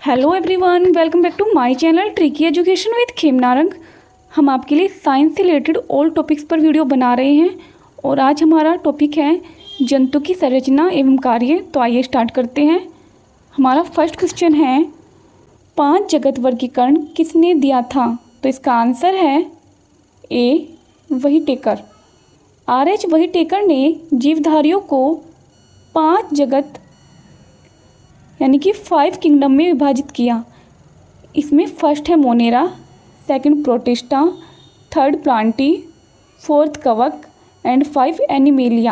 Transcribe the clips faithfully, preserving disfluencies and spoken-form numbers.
Hello everyone, welcome back to my channel tricky education with Khemnarang. हम आपके लिए science से रिलेटेड ऑल टॉपिक्स पर वीडियो बना रहे हैं और आज हमारा टॉपिक है जंतु की संरचना एवं कार्य। तो आइए स्टार्ट करते हैं। हमारा फर्स्ट क्वेश्चन है, पांच जगत वर्गीकरण किसने दिया था? तो इसका आंसर है A Whittaker. R H Whittaker ने जीवधारियों को पांच जगत यानी कि फाइव किंगडम में विभाजित किया। इसमें फर्स्ट है Monera, second Protista, third Plantae, fourth कवक and five Animalia.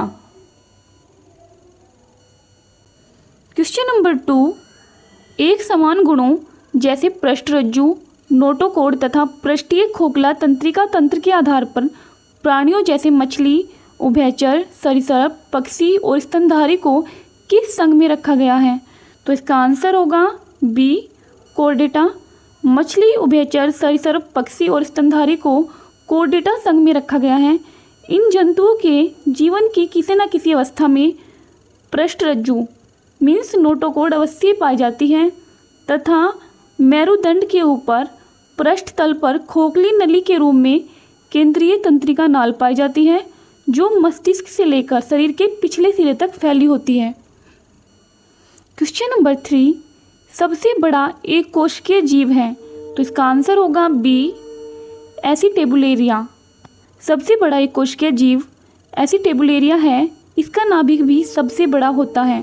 Question number two, एक समान गुणों जैसे पृष्ठरज्जु, नोटोकोड तथा पृष्ठीय खोखला तंत्रिका तंत्र के आधार पर प्राणियों जैसे मछली, उभयचर, सरीसृप, पक्षी और स्तनधारी को किस संघ में रखा गया है? तो इसका आंसर होगा बी कोर्डेटा। मछली, उभयचर, सरीसृप, पक्षी और स्तनधारी को कोर्डेटा संघ में रखा गया है। इन जंतुओं के जीवन की किसी न किसी अवस्था में पृष्ठरज्जु मीन्स नोटोकोड अवश्य पाई जाती है तथा मेरुदंड के ऊपर पृष्ठ तल पर खोखली नली के रूप में केंद्रीय तंत्रिका नाल पाई जाती है जो मस्तिष्क से लेकर शरीर के पिछले सिरे तक फैली होती है। क्वेश्चन नंबर थ्री, सबसे बड़ा एक कोशिकीय जीव है? तो इसका आंसर होगा बी एसिटेबुलेरिया। सबसे बड़ा एक कोशिकीय जीव एसिटेबुलेरिया है। इसका नाभिक भी सबसे बड़ा होता है।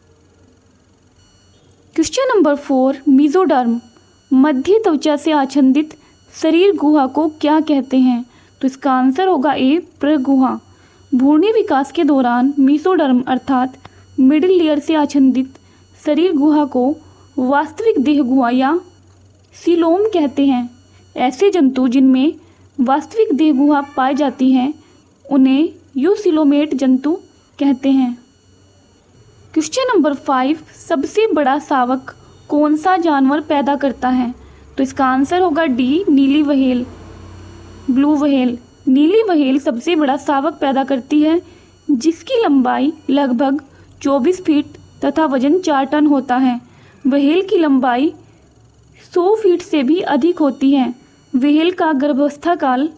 क्वेश्चन नंबर फोर, मेसोडर्म मध्य त्वचा से आच्छादित शरीर गुहा को क्या कहते हैं? तो इसका आंसर होगा ए प्रगुहा। भ्रूणीय विकास के दौरान मेसोडर्म अर्थात मिडिल लेयर से आच्छादित शरीर गुहा को वास्तविक देह गुहा या सीलोम कहते हैं। ऐसे जंतु जिनमें वास्तविक देह गुहा पाई जाती है उन्हें यूसिलोमेट जंतु कहते हैं। क्वेश्चन नंबर फाइव, सबसे बड़ा शावक कौन सा जानवर पैदा करता है? तो इसका आंसर होगा डी नीली व्हेल, ब्लू व्हेल। नीली व्हेल सबसे बड़ा शावक पैदा करती है जिसकी लंबाई लगभग चौबीस फीट तथा वजन चार टन होता है। व्हेल की लंबाई सौ फीट से भी अधिक होती है। व्हेल का गर्भावस्था काल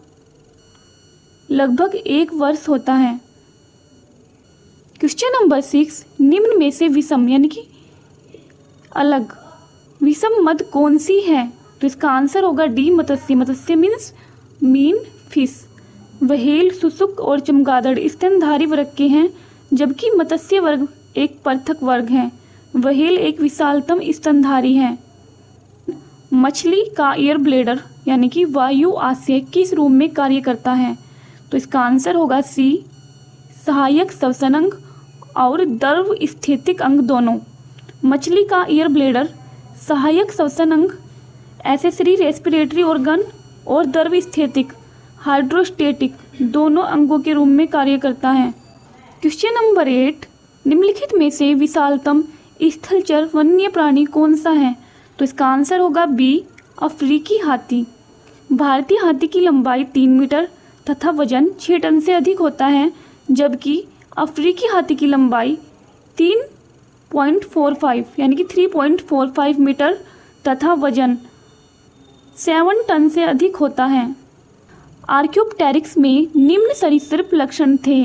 लगभग एक वर्ष होता है। क्वेश्चन नंबर सिक्स, निम्न में से विषम यानी कि अलग विषम मद कौन सी है? तो इसका आंसर होगा डी मत्स्य। मत्स्य मीन्स मीन फिश। व्हेल, शुशुक और चमगादड़ स्तनधारी वर्ग के हैं जबकि मत्स्य वर्ग एक पृथक वर्ग है। व्हेल एक विशालतम स्तनधारी है। मछली का एयर ब्लैडर यानी कि वायु आशय किस रूप में कार्य करता है? तो इसका आंसर होगा सी सहायक श्वसन अंग और द्रव स्थितिक अंग दोनों। मछली का एयर ब्लैडर सहायक श्वसन अंग, एसेसरी रेस्पिरेटरी ऑर्गन और द्रव स्थितिक हाइड्रोस्टेटिक दोनों अंगों के रूप में कार्य करता है। क्वेश्चन नंबर एट, निम्नलिखित में से विशालतम स्थलचर वन्य प्राणी कौन सा है? तो इसका आंसर होगा बी अफ्रीकी हाथी। भारतीय हाथी की लंबाई तीन मीटर तथा वजन छः टन से अधिक होता है जबकि अफ्रीकी हाथी की लंबाई तीन पॉइंट फोर फाइव यानी कि three point four five meter तथा वजन सेवन टन से अधिक होता है। आर्क्योप्टेरिक्स में निम्न सरीसृप लक्षण थे।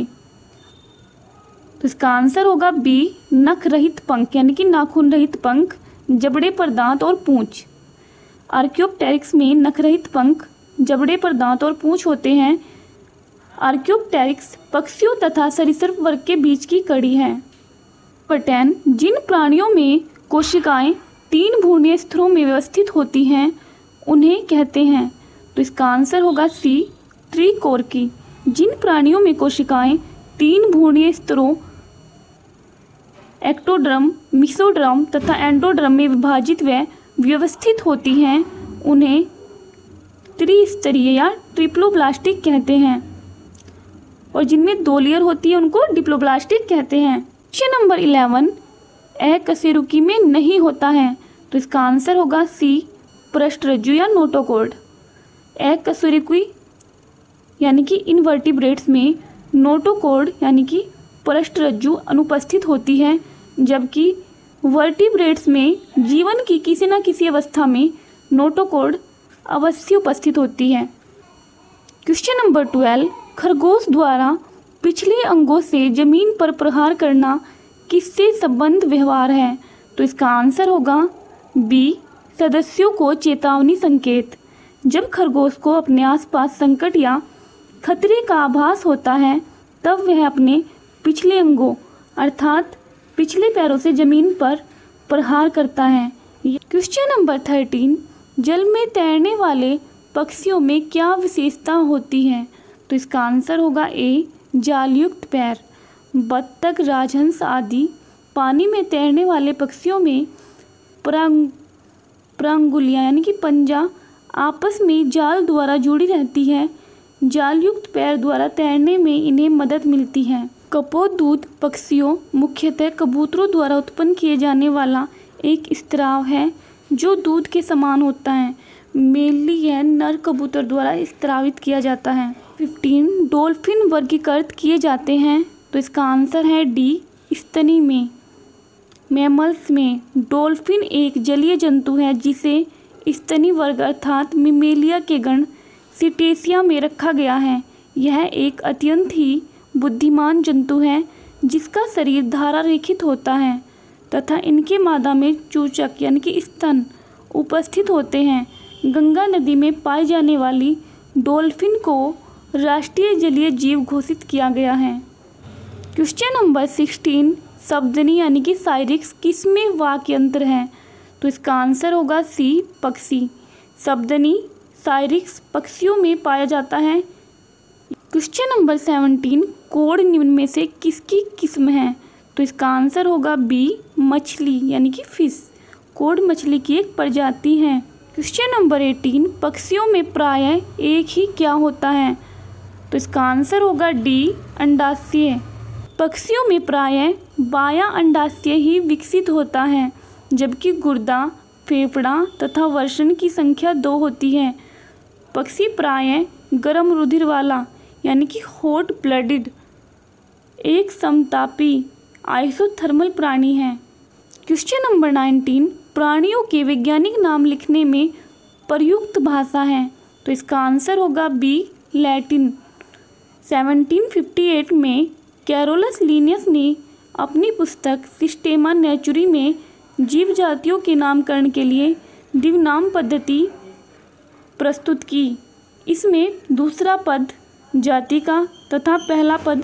तो इसका आंसर होगा बी नख रहित पंख यानी कि नाखून रहित पंख, जबड़े पर दांत और पूंछ। आर्क्योप्टेरिक्स में नख रहित पंख, जबड़े पर दांत और पूंछ होते हैं। आर्क्योप्टेरिक्स पक्षियों तथा सरीसृप वर्ग के बीच की कड़ी है। नंबर टेन, जिन प्राणियों में कोशिकाएं तीन भ्रूणीय स्तरों में व्यवस्थित होती हैं उन्हें कहते हैं? तो इसका आंसर होगा सी त्रिकोरकी। जिन प्राणियों में कोशिकाएं तीन भ्रूणीय स्तरों एक्टोड्रम, मेसोड्रम तथा एंडोड्रम में विभाजित व व्यवस्थित होती हैं उन्हें त्रिस्तरीय या ट्रिप्लोब्लास्टिक कहते हैं और जिनमें दो लेयर होती है उनको डिप्लोब्लास्टिक कहते हैं। क्वेश्चन नंबर इलेवन, अकशेरुकी में नहीं होता है? तो इसका आंसर होगा सी पृष्ठरज्जु या नोटोकोड। अकशेरुकी यानी कि इनवर्टिब्रेट्स में नोटोकोड यानी कि पृष्ठरज्जु अनुपस्थित होती है जबकि वर्टिब्रेट्स में जीवन की किसी न किसी अवस्था में नोटोकॉर्ड अवश्य उपस्थित होती है। क्वेश्चन नंबर ट्वेल्व, खरगोश द्वारा पिछले अंगों से जमीन पर प्रहार करना किससे संबंध व्यवहार है? तो इसका आंसर होगा बी, सदस्यों को चेतावनी संकेत। जब खरगोश को अपने आसपास संकट या खतरे का आभास होता है तब वह अपने पिछले अंगों अर्थात पिछले पैरों से जमीन पर प्रहार करता है। क्वेश्चन नंबर थर्टीन, जल में तैरने वाले पक्षियों में क्या विशेषता होती है? तो इसका आंसर होगा ए, जालयुक्त पैर। बत्तख, राजहंस आदि पानी में तैरने वाले पक्षियों में प्रांग प्रांगुलियाँ यानी कि पंजा आपस में जाल द्वारा जुड़ी रहती है। जालयुक्त पैर द्वारा तैरने में इन्हें मदद मिलती है। कपोतदूत पक्षियों मुख्यतः कबूतरों द्वारा उत्पन्न किए जाने वाला एक स्त्राव है जो दूध के समान होता है। मेनली यह नर कबूतर द्वारा स्त्रावित किया जाता है। फिफ्टीन, डॉल्फिन वर्गीकृत किए जाते हैं। तो इसका आंसर है डी, स्तनी में। मैमल्स में डॉल्फिन एक जलीय जंतु है जिसे स्तनी वर्ग अर्थात मिमेलिया के गण सिटेसिया में रखा गया है। यह एक अत्यंत ही बुद्धिमान जंतु है जिसका शरीर धारा रेखित होता है तथा इनके मादा में चूचक यानी कि स्तन उपस्थित होते हैं। गंगा नदी में पाई जाने वाली डॉल्फिन को राष्ट्रीय जलीय जीव घोषित किया गया है। क्वेश्चन नंबर सिक्सटीन, शब्दनी यानी कि साइरिक्स किसमें वाक्यंत्र है? तो इसका आंसर होगा सी, पक्षी। शब्दनी साइरिक्स पक्षियों में पाया जाता है। क्वेश्चन नंबर सेवनटीन, कोड निम्न में से किसकी किस्म है? तो इसका आंसर होगा बी, मछली यानी कि फिश। कोड मछली की एक प्रजाति है। क्वेश्चन नंबर एटीन, पक्षियों में प्रायः एक ही क्या होता है? तो इसका आंसर होगा डी, अंडाशय। पक्षियों में प्रायः बायां अंडाशय ही विकसित होता है जबकि गुर्दा, फेफड़ा तथा वर्षण की संख्या दो होती है। पक्षी प्रायः गर्म रुधिर वाला यानी कि हॉट ब्लडेड एक समतापी आइसोथर्मल प्राणी है। क्वेश्चन नंबर नाइनटीन, प्राणियों के वैज्ञानिक नाम लिखने में प्रयुक्त भाषा है? तो इसका आंसर होगा B, Latin. Seventeen fifty eight में कैरोलस लिनियस ने अपनी पुस्तक सिस्टेमा नेचुरी में जीव जातियों के नामकरण के लिए द्विनाम पद्धति प्रस्तुत की। इसमें दूसरा पद जाति का तथा पहला पद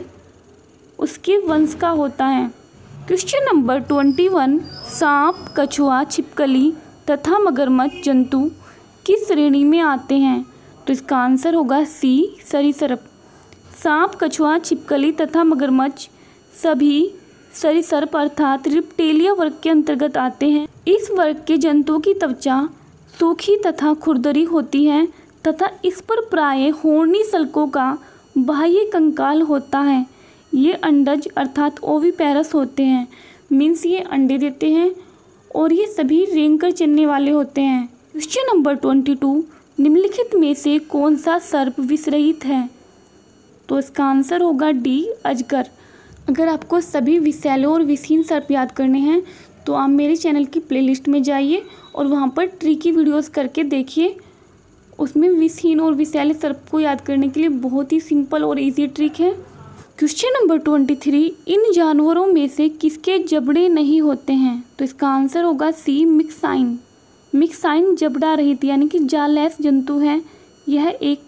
उसके वंश का होता है। क्वेश्चन नंबर ट्वेंटी वन, सांप, कछुआ, छिपकली तथा मगरमच्छ जंतु किस श्रेणी में आते हैं? तो इसका आंसर होगा सी, सरीसृप। सांप, कछुआ, छिपकली तथा मगरमच्छ सभी सरीसृप अर्थात रिप्टेलिया वर्ग के अंतर्गत आते हैं। इस वर्ग के जंतुओं की त्वचा सूखी तथा खुरदरी होती है तथा इस पर प्रायः होर्नी सल्कों का बाह्य कंकाल होता है। ये अंडज अर्थात ओविपेरस होते हैं, मीन्स ये अंडे देते हैं और ये सभी रेंगकर चलने वाले होते हैं। क्वेश्चन नंबर ट्वेंटी टू, निम्नलिखित में से कौन सा सर्प विषरहित है? तो इसका आंसर होगा डी, अजगर। अगर आपको सभी विषैले और विषहीन सर्प याद करने हैं तो आप मेरे चैनल की प्लेलिस्ट में जाइए और वहाँ पर ट्रिकी वीडियोस करके देखिए। उसमें विषहीन और विषैले सर्प को याद करने के लिए बहुत ही सिंपल और इजी ट्रिक है। क्वेश्चन नंबर ट्वेंटी थ्री, इन जानवरों में से किसके जबड़े नहीं होते हैं? तो इसका आंसर होगा सी, मिक्साइन। मिक्साइन जबड़ा रहित यानी कि जालैस जंतु है। यह एक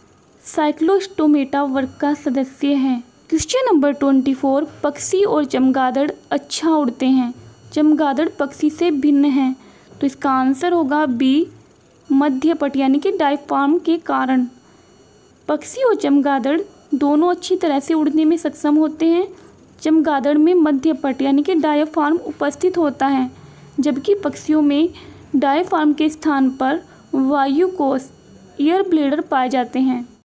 साइक्लोस्टोमेटा वर्ग का सदस्य है। क्वेश्चन नंबर ट्वेंटी फोर, पक्षी और चमगादड़ अच्छा उड़ते हैं। चमगादड़ पक्षी से भिन्न है। तो इसका आंसर होगा बी, मध्यपट यानी कि डायफ्राम के कारण। पक्षी और चमगादड़ दोनों अच्छी तरह से उड़ने में सक्षम होते हैं। चमगादड़ में मध्यपट यानी कि डायफ्राम उपस्थित होता है जबकि पक्षियों में डायफ्राम के स्थान पर वायुकोश एयर ब्लैडर पाए जाते हैं।